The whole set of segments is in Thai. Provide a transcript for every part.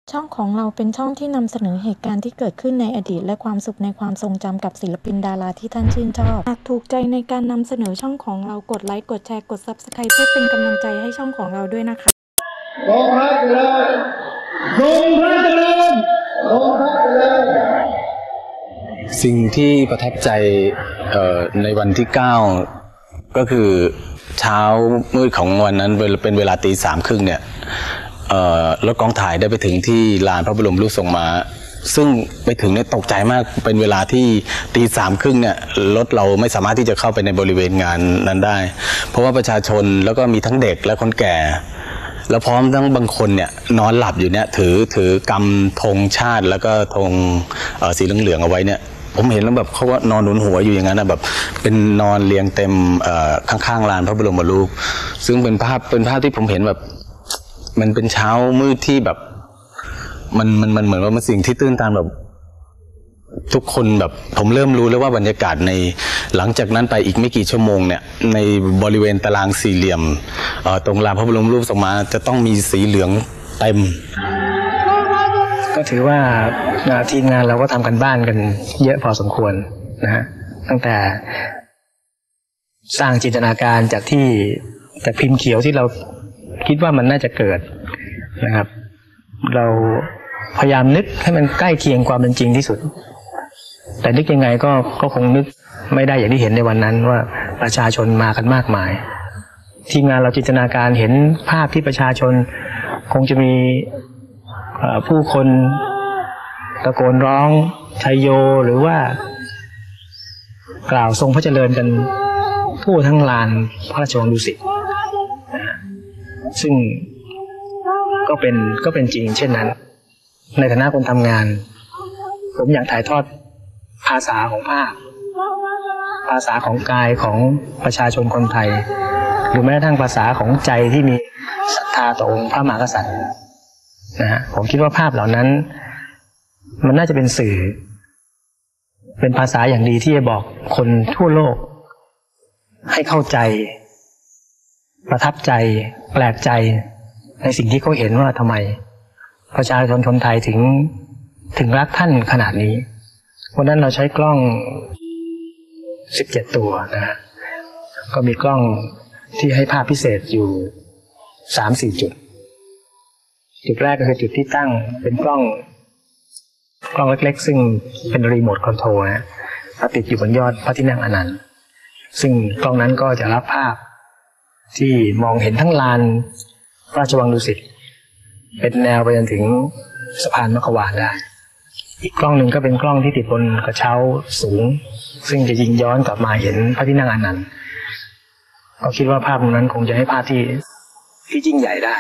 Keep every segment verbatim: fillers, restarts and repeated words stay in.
ช่องของเราเป็นช่องที่นำเสนอเหตุการณ์ที่เกิดขึ้นในอดีตและความสุขในความทรงจำกับศิลปินดาราที่ท่านชื่นชอบหากถูกใจในการนำเสนอช่องของเรากดไลค์กดแชร์กด ซับสไครบ์ เพื่อเป็นกำลังใจให้ช่องของเราด้วยนะคะทรงพระเจริญทรงพระเจริญทรงพระเจริญสิ่งที่ประทับใจในวันที่เก้าก็คือเช้ามืดของวันนั้นเป็นเวลาตีสามครึ่งเนี่ยรถกองถ่ายได้ไปถึงที่ลานพระบรมรูปทรงม้าซึ่งไปถึงเนี่ยตกใจมากเป็นเวลาที่ตีสามครึ่งเนี่ยรถเราไม่สามารถที่จะเข้าไปในบริเวณงานนั้นได้เพราะว่าประชาชนแล้วก็มีทั้งเด็กและคนแก่แล้วพร้อมทั้งบางคนเนี่ยนอนหลับอยู่เนี่ยถือถือกำธงชาติแล้วก็ธงสีเหลืองๆเอาไว้เนี่ยผมเห็นแล้วแบบเขาว่านอนหนุนหัวอยู่อย่างนั้นนะแบบเป็นนอนเรียงเต็มข้างๆลานพระบรมรูปซึ่งเป็นภาพเป็นภาพที่ผมเห็นแบบมันเป็นเช้ามืดที่แบบมันมันมันเหมือนว่ามันสิ่งที่ตื้นตันแบบทุกคนแบบผมเริ่มรู้แล้วว่าบรรยากาศในหลังจากนั้นไปอีกไม่กี่ชั่วโมงเนี่ยในบริเวณตารางสี่เหลี่ยมตรงลานพระบรมรูปทรงม้าจะต้องมีสีเหลืองเต็มก็ถือว่าทีมงานเราก็ทำกันบ้านกันเยอะพอสมควรนะฮะตั้งแต่สร้างจินตนาการจากที่จากพิมพ์เขียวที่เราคิดว่ามันน่าจะเกิดนะครับเราพยายามนึกให้มันใกล้เคียงความเป็นจริงที่สุดแต่นึกยังไงก็ก็คงนึกไม่ได้อย่างที่เห็นในวันนั้นว่าประชาชนมากันมากมายทีมงานเราจินตนาการเห็นภาพที่ประชาชนคงจะมีผู้คนตะโกนร้องชัยโยหรือว่ากล่าวทรงพระเจริญกันทั่วทั้งลานพระราชวังดุสิตซึ่งก็เป็นก็เป็นจริงเช่นนั้นในฐานะคนทำงานผมอยากถ่ายทอดภาษาของภาพภาษาของกายของประชาชนคนไทยหรือแม้กระทั่งภาษาของใจที่มีศรัทธาต่อองค์พระมหากษัตริย์นะฮะผมคิดว่าภาพเหล่านั้นมันน่าจะเป็นสื่อเป็นภาษาอย่างดีที่จะบอกคนทั่วโลกให้เข้าใจประทับใจแปลกใจในสิ่งที่เขาเห็นว่าทำไมประชาชนคนไทยถึงถึงรักท่านขนาดนี้วันนั้นเราใช้กล้องสิบเจ็ดตัวนะฮะก็มีกล้องที่ให้ภาพพิเศษอยู่ สามสี่ จุดจุดแรกก็คือจุดที่ตั้งเป็นกล้องกล้องเล็กๆซึ่งเป็นรีโมทคอนโทรลนะติดอยู่บนยอดพระที่นั่งอนันต์ซึ่งกล้องนั้นก็จะรับภาพที่มองเห็นทั้งลานพระราชวังดุสิตเป็นแนวไปจนถึงสะพานมัคควานได้อีกกล้องหนึ่งก็เป็นกล้องที่ติดบนกระเช้าสูงซึ่งจะยิงย้อนกลับมาเห็นพระที่นั่งอนันต์ก็คิดว่าภาพนั้นคงจะให้ภาพที่ที่ยิ่งใหญ่ได้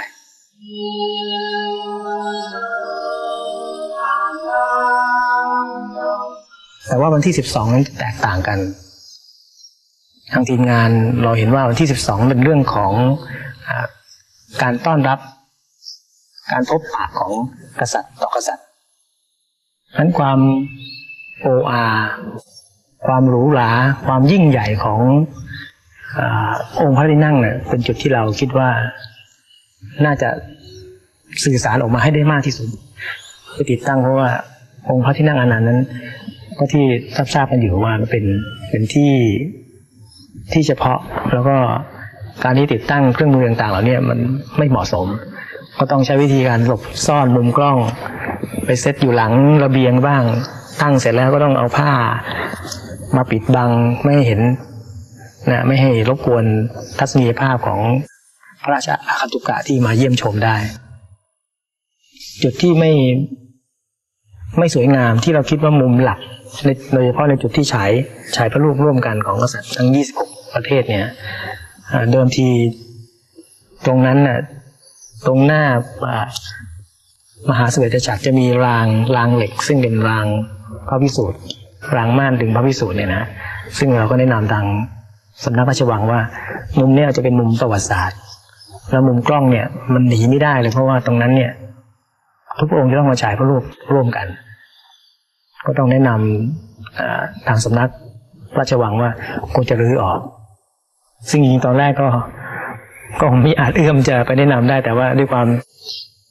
แต่ว่าวันที่สิบสองนั้นแตกต่างกันทางทีมงานเราเห็นว่าวันที่สิบสองเป็นเรื่องของอ่าการต้อนรับการพบปะของกษัตริย์ต่อกษัตริย์นั้นความโออาความหรูหราความยิ่งใหญ่ของอ่าองค์พระที่นั่งเนี่ยเป็นจุดที่เราคิดว่าน่าจะสื่อสารออกมาให้ได้มากที่สุดไปติดตั้งเพราะว่าองค์พระที่นั่งอนันต์นั้นก็ที่ทราบทราบกันอยู่ว่าเป็นเป็นที่ที่เฉพาะแล้วก็การที่ติดตั้งเครื่องมือต่างๆเหล่านี้มันไม่เหมาะสมก็ต้องใช้วิธีการหลบซ่อนมุมกล้องไปเซตอยู่หลังระเบียงบ้างตั้งเสร็จแล้วก็ต้องเอาผ้ามาปิดบังไม่ให้เห็นนะไม่ให้รบกวนทัศนียภาพของพระราชอาคันตุกะที่มาเยี่ยมชมได้จุดที่ไม่ไม่สวยงามที่เราคิดว่ามุมหลักโดยเฉพาะในจุดที่ฉายฉายพระรูปร่วมกันของกษัตริย์ทั้งยี่สิบหกประเทศเนี่ยเดิมทีตรงนั้นน่ะตรงหน้ามหาเสวตฉัตรจะมีรางรางเหล็กซึ่งเป็นรางพระพิสูจน์รางม่านดึงพระพิสูจน์เนี่ยนะซึ่งเราก็แนะนำทางสำนักพระราชวังว่ามุมนี้จะเป็นมุมประวัติศาสตร์แล้วมุมกล้องเนี่ยมันหนีไม่ได้เลยเพราะว่าตรงนั้นเนี่ยทุกพระองค์จะต้องมาฉายพระรูปร่วมกันก็ต้องแนะนำทางสำนักราชวังว่าควรจะรื้อออกซึ่งจริงๆตอนแรกก็ก็ไม่อาจเอื้อมจะไปแนะนำได้แต่ว่าด้วยความ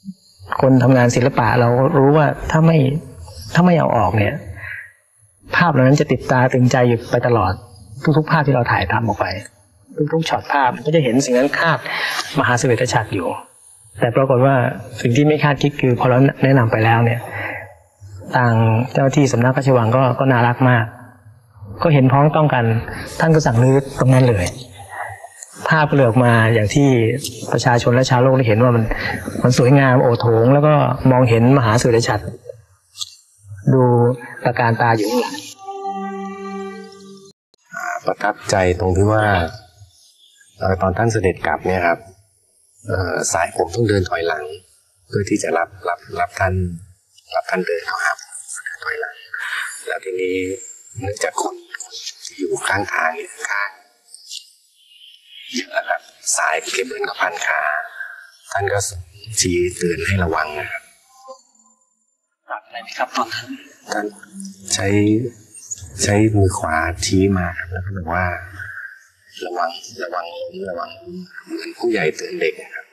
คนทำงานศิลปะเรารู้ว่าถ้าไม่ถ้าไม่เอาออกเนี่ยภาพเหล่านั้นจะติดตาตึงใจอยู่ไปตลอดทุกๆภาพที่เราถ่ายทำออกไปทุกๆช็อตภาพก็จะเห็นสิ่งนั้นคาดมหาเสวตฉัตรอยู่แต่ปรากฏว่าสิ่งที่ไม่คาดคิดคือพอเราแนะนำไปแล้วเนี่ยทางเจ้าที่สำนักพระราชวังก็ก็น่ารักมากก็เห็นพ้องต้องกันท่านก็สั่งรื้อตรงนั้นเลยภาพเลือกมาอย่างที่ประชาชนและชาวโลกได้เห็นว่ามันมันสวยงามโอโถงแล้วก็มองเห็นมหาเสวตฉัตรดูตระการตาอยู่ข้างหลังประทับใจตรงที่ว่าตอนท่านเสด็จกลับเนี่ยครับสายผมต้องเดินถอยหลังเพื่อที่จะรับรับรับท่านรับท่านเดินเข้าหาถอยหลังแล้วทีนี้เนื่องจากคนที่อยู่ข้างทางเนี่ยข้างเยอะครับสายเก็บเงินกับพันขาท่านก็ชี้เตือนให้ระวังนะครับปรับอะไรไหมครับตอนนั้นท่านใช้ใช้มือขวาชี้มาครับแล้วก็บอกว่าระวังระวังระวังเหมือนผู้ใหญ่เตือนเด็กครับ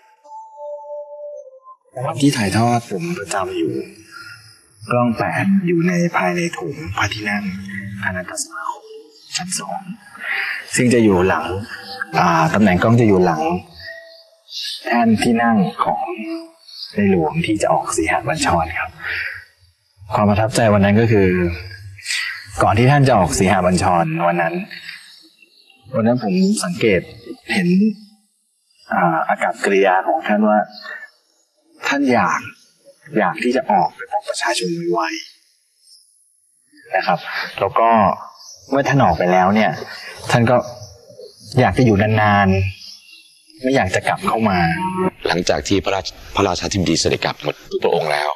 ที่ถ่ายทอดผมประจำอยู่กล้องแปดอยู่ในภายในถุงพระที่นั่งอนันตสมาคมชั้นสองซึ่งจะอยู่หลังตำแหน่งกล้องจะอยู่หลังแท่นที่นั่งของในหลวงที่จะออกสีหบัญชรครับความประทับใจวันนั้นก็คือก่อนที่ท่านจะออกสีหบัญชรวันนั้นวันนั้นผมสังเกตเห็นอากับกิริยาของท่านว่าท่านอยากอยากที่จะออกไปพบประชาชนไวๆนะครับแล้วก็เมื่อท่านออกไปแล้วเนี่ยท่านก็อยากจะอยู่นานๆไม่อยากจะกลับเข้ามาหลังจากที่พระราชพระราชาธิบดีเสด็จกลับหมดทุกพระองค์แล้ว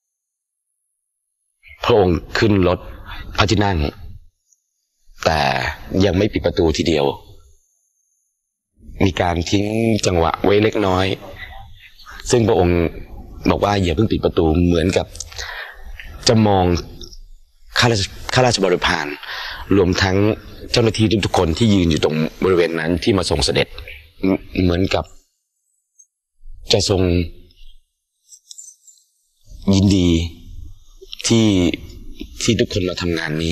พระองค์ขึ้นรถพระที่นั่งแต่ยังไม่ปิดประตูทีเดียวมีการทิ้งจังหวะไว้เล็กน้อยซึ่งพระองค์บอกว่าอย่าเพิ่งปิดประตูเหมือนกับจะมองข้าราชข้าราชบริพารรวมทั้งเจ้าหน้าที่ทุกๆคนที่ยืนอยู่ตรงบริเวณนั้นที่มาส่งเสด็จเหมือนกับจะทรงยินดีที่ที่ทุกคนมาทำงานนี้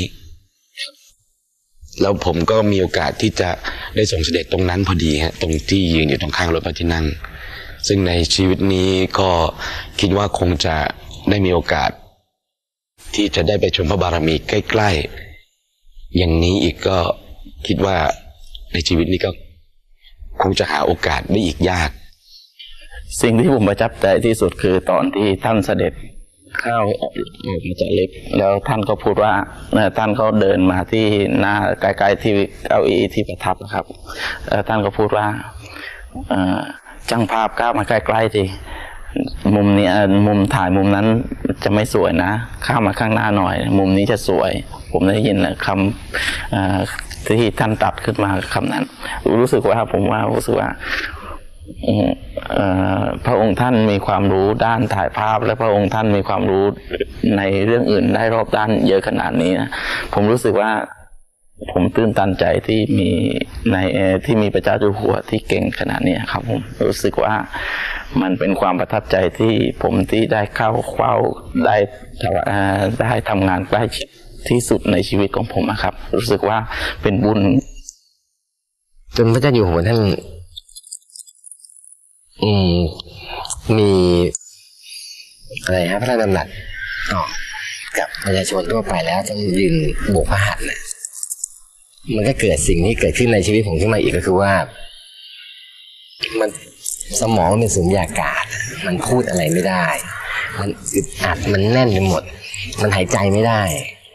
แล้วผมก็มีโอกาสที่จะได้ส่งเสด็จตรงนั้นพอดีฮะตรงที่ยืนอยู่ตรงข้างรถพระที่นั่งซึ่งในชีวิตนี้ก็คิดว่าคงจะได้มีโอกาสที่จะได้ไปชมพระบารมีใกล้ๆอย่างนี้อีกก็คิดว่าในชีวิตนี้ก็คงจะหาโอกาสได้อีกยากสิ่งที่ผมประทับใจที่สุดคือตอนที่ท่านเสด็จเข้าออกมาจากลิฟต์แล้วท่านก็พูดว่าท่านเขาเดินมาที่หน้าใกล้ๆที่เก้าอี้ที่ประทับนะครับแล้วท่านก็พูดว่าช่างภาพก้าวมาใกล้ๆทีมุมนี้มุมถ่ายมุมนั้นจะไม่สวยนะข้ามมาข้างหน้าหน่อยมุมนี้จะสวยผมได้ยินคำที่ท่านตัดขึ้นมาคำนั้นรู้สึกว่าผมว่ารู้สึกว่าพระองค์ท่านมีความรู้ด้านถ่ายภาพและพระองค์ท่านมีความรู้ในเรื่องอื่นได้รอบด้านเยอะขนาดนี้นะผมรู้สึกว่าผมตื่นตันใจที่มีในที่มีพระเจ้าอยู่หัวที่เก่งขนาดนี้ครับผมรู้สึกว่ามันเป็นความประทับใจที่ผมที่ได้เข้าเฝ้าได้ได้ทำงานใกล้ชิดที่สุดในชีวิตของผมนะครับรู้สึกว่าเป็นบุญจนพระเจ้าอยู่หัวท่านอืมมีอะไรฮะพระราชดำรัสต่อกับประชาชนทั่วไปแล้วต้องยืนโบกพระหัตถ์นะมันก็เกิดสิ่งที่เกิดขึ้นในชีวิตผมขึ้นมาอีกก็คือว่ามันสมองมันเป็นสุญญากาศมันพูดอะไรไม่ได้มันอึดอัดมันแน่นไปหมดมันหายใจไม่ได้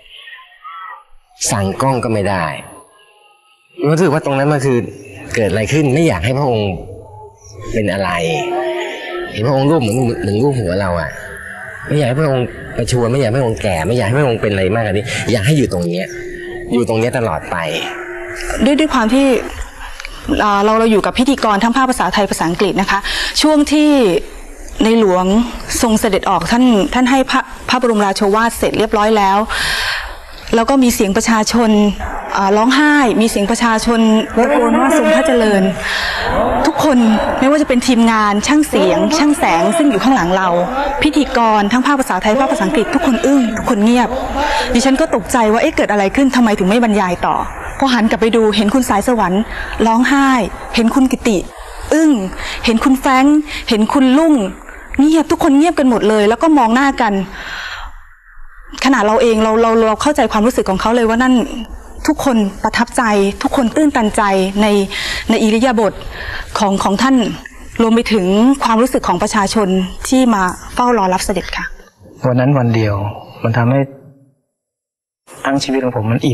สั่งกล้องก็ไม่ได้รู้สึกว่าตรงนั้นมันคือเกิดอะไรขึ้นไม่อยากให้พระองค์เป็นอะไรเห็นพระองค์รูปเหมือนเหมือนรูปหัวเราอ่ะไม่อยากให้พระองค์ประชวรไม่อยากให้พระองค์แก่ไม่อยากให้พระองค์เป็นอะไรมากกว่านี้อยากให้อยู่ตรงนี้อยู่ตรงนี้ตลอดไปด้วยด้วยความที่เราเราอยู่กับพิธีกรทั้งภาคภาษาไทยภาษาอังกฤษนะคะช่วงที่ในหลวงทรงเสด็จออกท่านท่านให้พระพระบรมราโชวาทเสร็จเรียบร้อยแล้วแล้วก็มีเสียงประชาชนอ่าร้องไห้ มีเสียงประชาชนตะโกนว่าทรงพระเจริญ ทุกคนไม่ว่าจะเป็นทีมงานช่างเสียง ช่างแสงซึ่งอยู่ข้างหลังเรา พิธีกรทั้งภาคภาษาไทยภาคภาษาอังกฤษทุกคนอึ้งทุกคนเงียบ ดิฉันก็ตกใจว่าเอ๊ะเกิดอะไรขึ้นทำไมถึงไม่บรรยายต่อพอหันกลับไปดูเห็นคุณสายสวรรค์ร้องไห้ เห็นคุณกิติอึ้งเห็นคุณแฟรงค์เห็นคุณลุ่งเงียบทุกคนเงียบกันหมดเลยแล้วก็มองหน้ากันขณะเราเองเราเราเราเข้าใจความรู้สึกของเขาเลยว่านั่นทุกคนประทับใจทุกคนตื้นตันใจในในอิริยาบถของของท่านรวมไปถึงความรู้สึกของประชาชนที่มาเฝ้ารอรับเสด็จค่ะวันนั้นวันเดียวมันทำให้ทั้งชีวิตของผมมันอิ่ม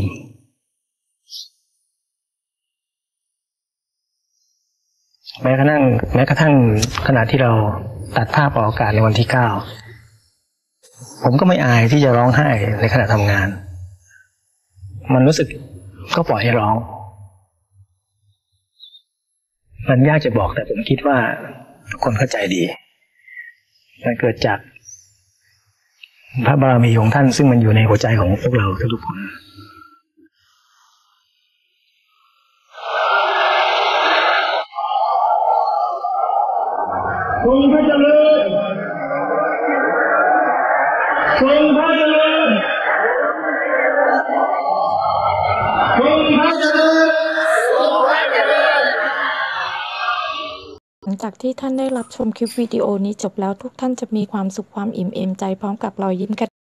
แม้กระทั่งแม้กระทั่งขณะที่เราตัดภาพออกอากาศในวันที่เก้าผมก็ไม่อายที่จะร้องไห้ในขณะทำงานมันรู้สึกก็ปล่อยให้ร้องมันยากจะบอกแต่ผมคิดว่าทุกคนเข้าใจดีมันเกิดจากพระบารมีของท่านซึ่งมันอยู่ในหัวใจของพวกเราทุกคนทรงพระเจริญทรงพระเจริญทรงพระเจริญทรงพระเจริญหลังจากที่ท่านได้รับชมคลิปวิดีโอนี้จบแล้วทุกท่านจะมีความสุขความอิ่มเอมใจพร้อมกับรอยยิ้มกัน